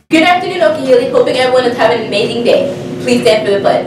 Good afternoon, Okehili. Hoping everyone is having an amazing day. Please stand for the pledge.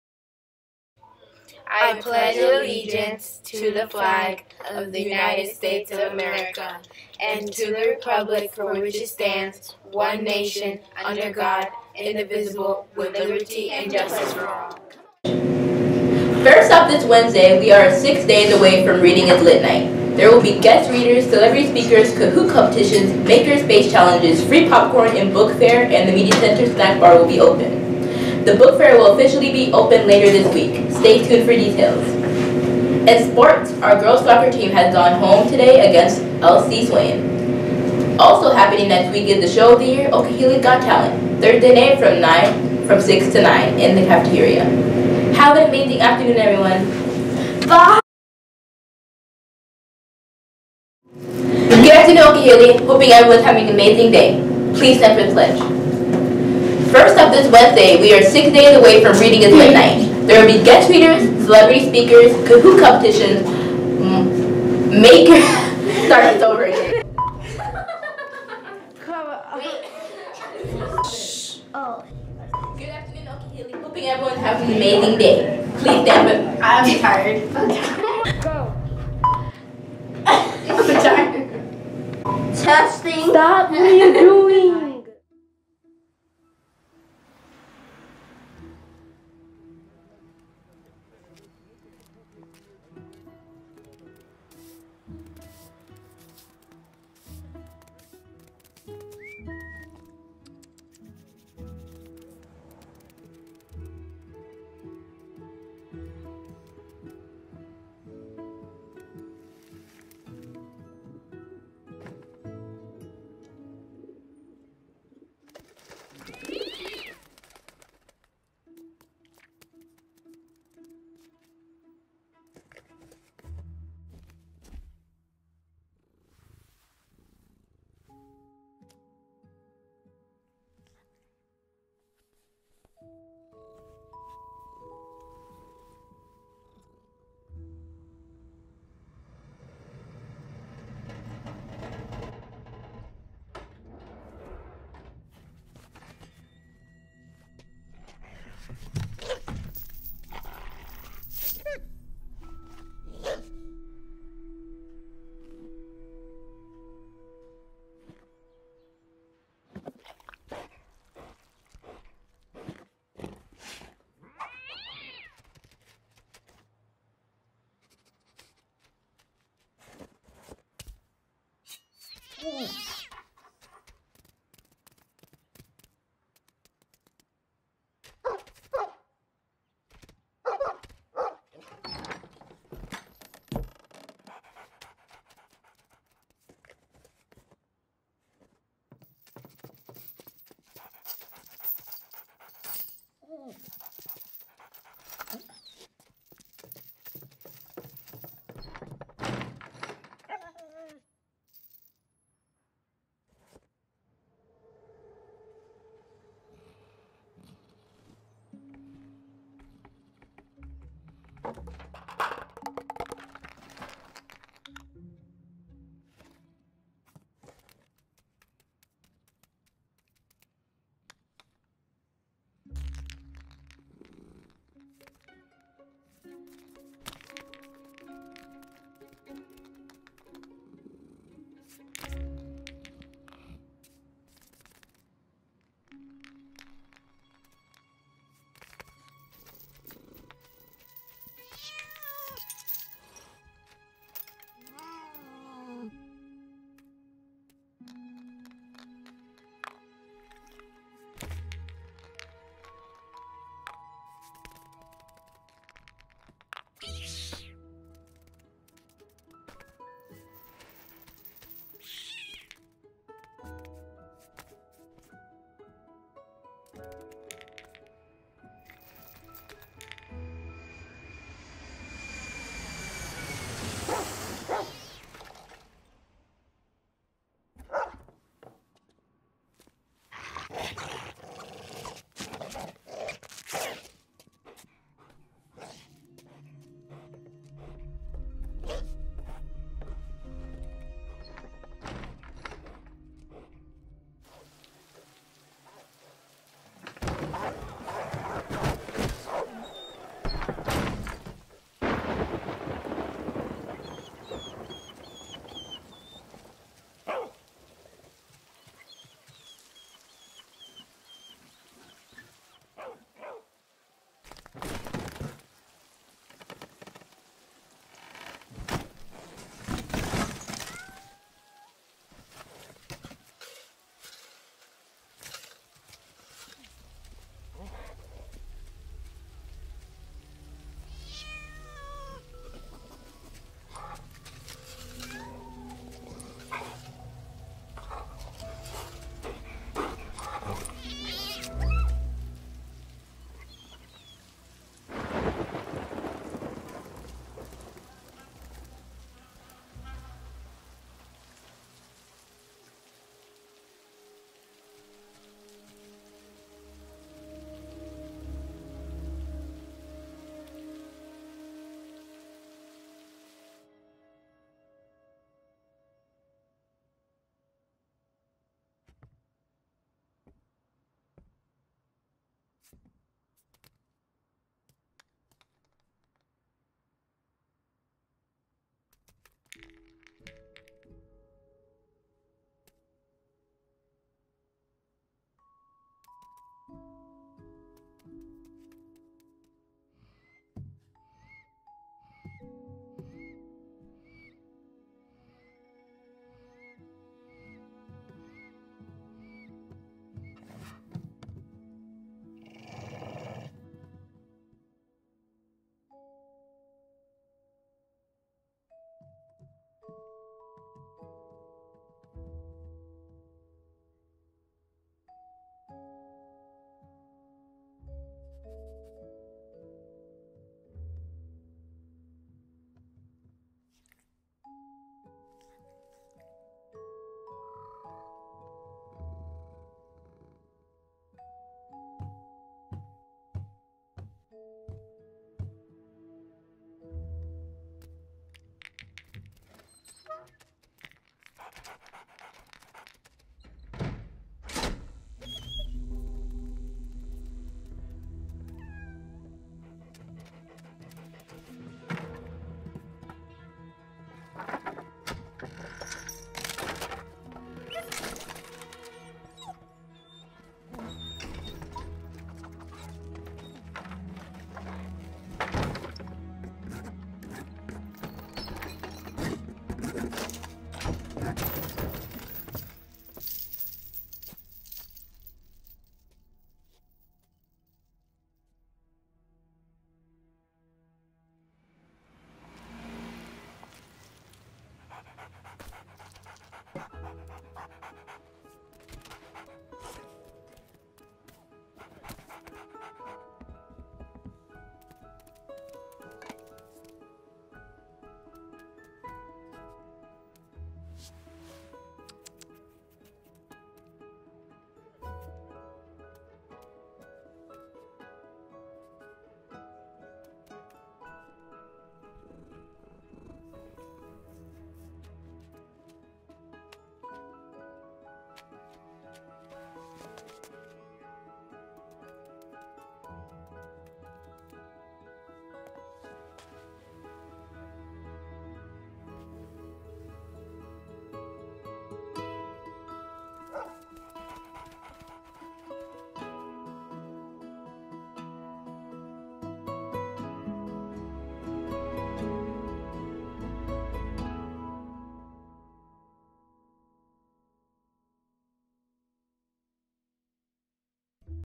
I pledge allegiance to the flag of the United States of America and to the republic for which it stands, one nation, under God, indivisible, with liberty and justice for all. First up this Wednesday, we are 6 days away from Reading is Lit Night. There will be guest readers, celebrity speakers, Kahoot competitions, maker-space challenges, free popcorn and book fair, and the Media Center snack bar will be open. The book fair will officially be open later this week. Stay tuned for details. In sports, our girls soccer team has gone home today against LC Swain. Also happening next week is the show of the year, Okehili Got Talent, Thursday night from 6 to 9 in the cafeteria. Have an amazing afternoon, everyone. Bye! Good afternoon, Okehili. Hoping everyone's having an amazing day. Please stand for the pledge. First up this Wednesday, we are 6 days away from Reading is Lit Night. There will be guest readers, celebrity speakers, Kahoot competitions, maker... Sorry, it's over again. Oh. Good afternoon, Okehili. Hoping everyone's having an amazing day. Please stand for... I'm tired. Go. I'm tired. Testing. Stop! What are you doing?